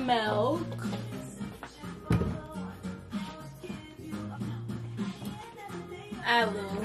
milk, aloo,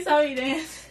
saw me dance.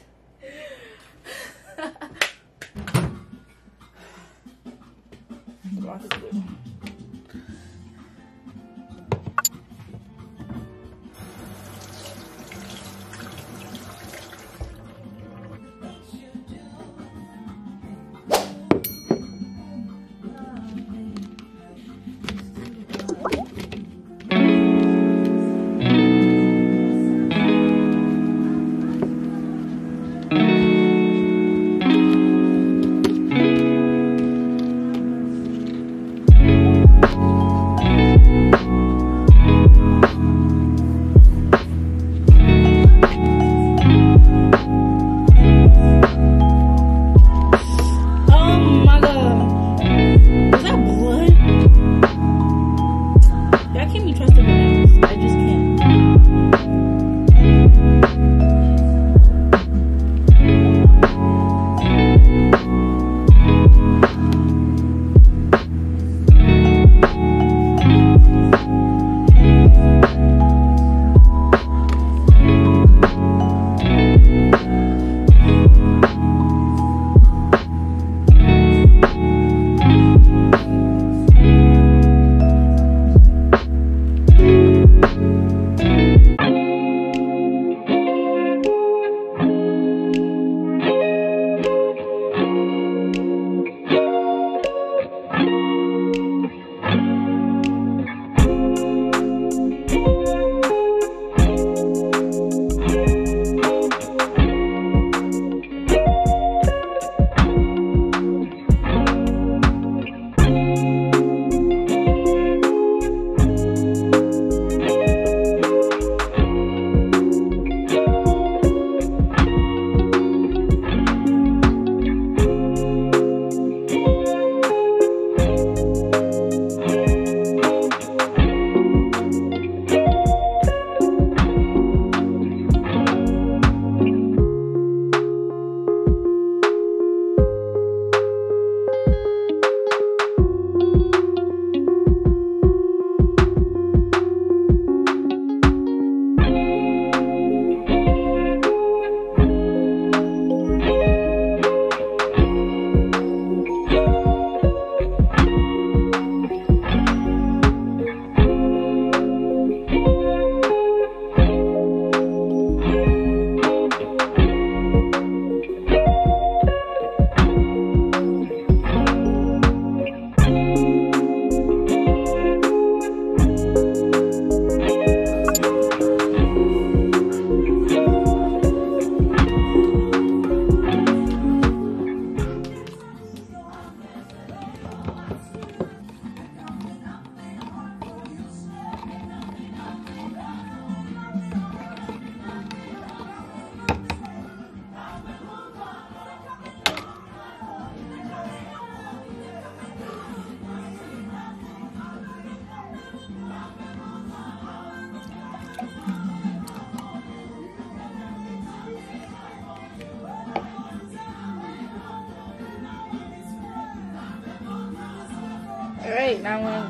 Alright, now I'm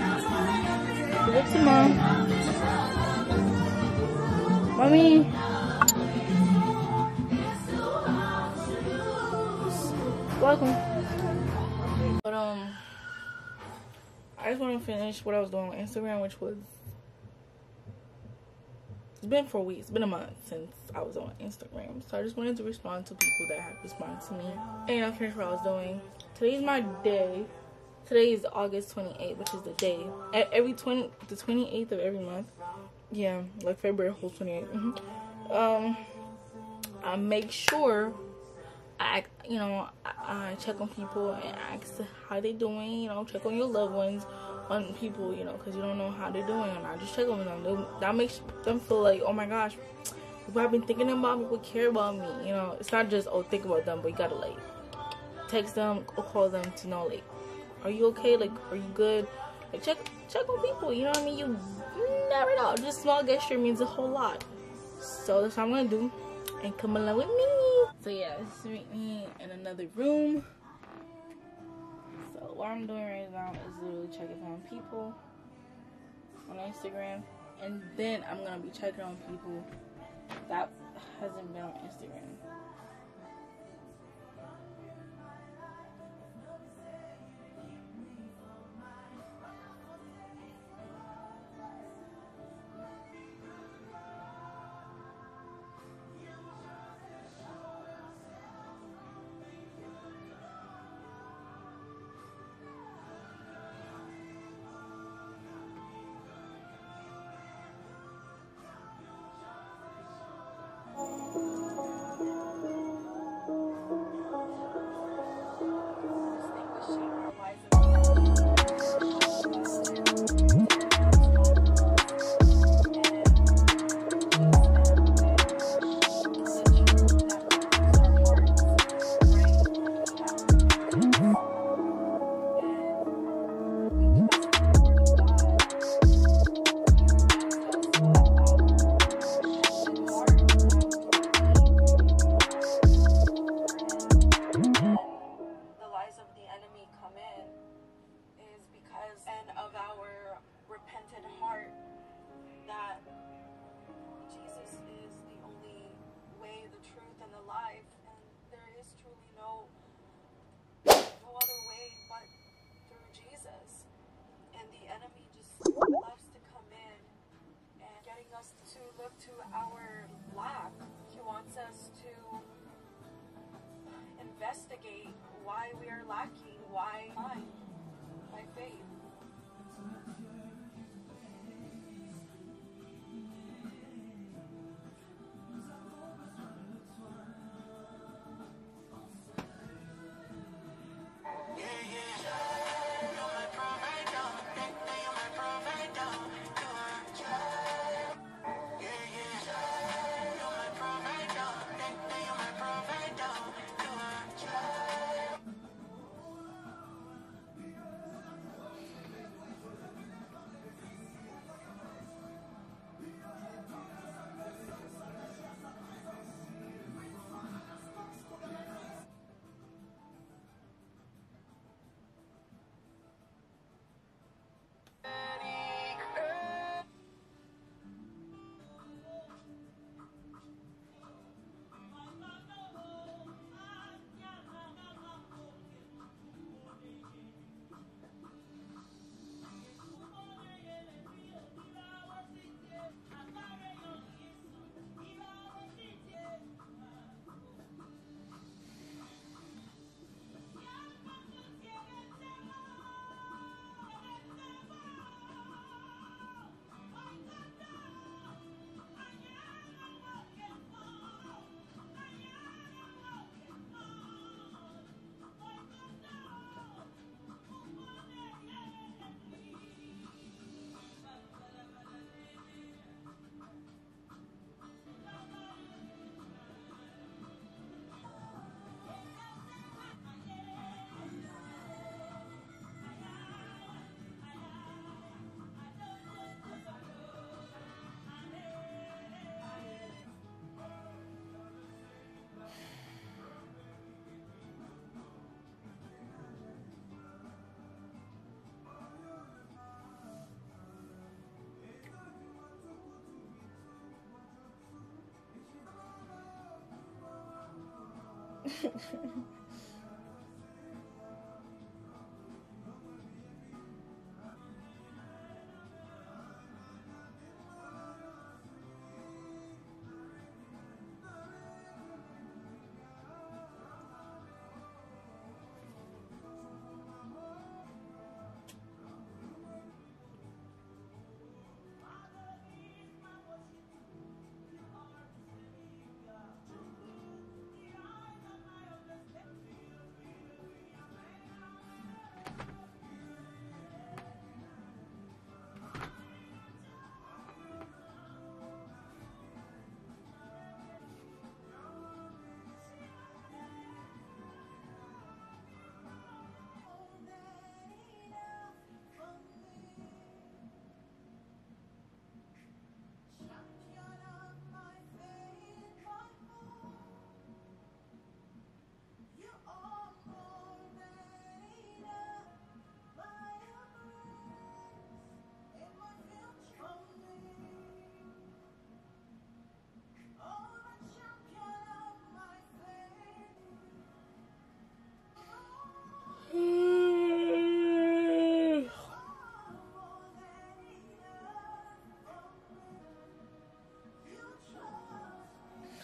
gonna give it to Mom. Mommy! Welcome. But I just want to finish what I was doing on Instagram, which was, it's been 4 weeks, it's been a month since I was on Instagram, so I just wanted to respond to people that have responded to me, and I finished what I was doing. Today's my day. Today is August 28th, which is the day. At the 28th of every month. Yeah, like February holds 28th. I make sure I check on people and ask how they doing. Check on your loved ones, on people, because you don't know how they're doing. And I just check on them. That makes them feel like, oh my gosh, people have been thinking about me, people care about me. It's not just, oh, think about them, but you gotta like text them or call them to know, like, are you okay? Like, are you good? Like, check on people, you know what I mean? You never know. Just small gesture means a whole lot. So that's what I'm gonna do. And come along with me. So yeah, just meet me in another room. So what I'm doing right now is literally checking on people on Instagram. And then I'm gonna be checking on people that hasn't been on Instagram.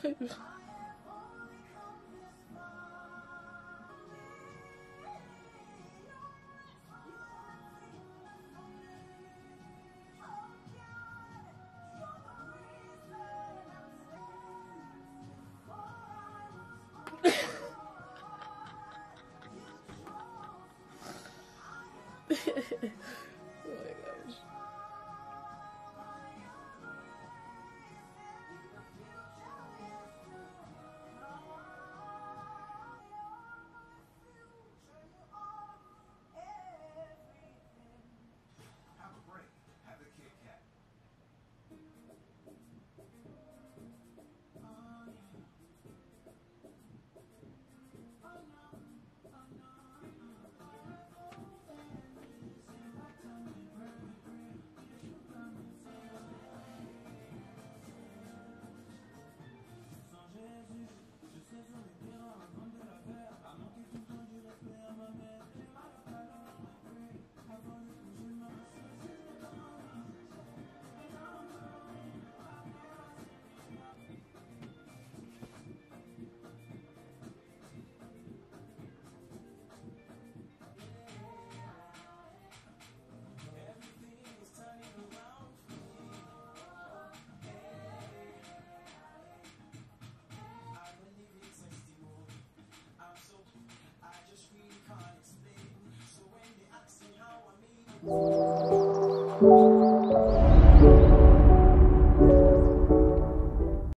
Thank you.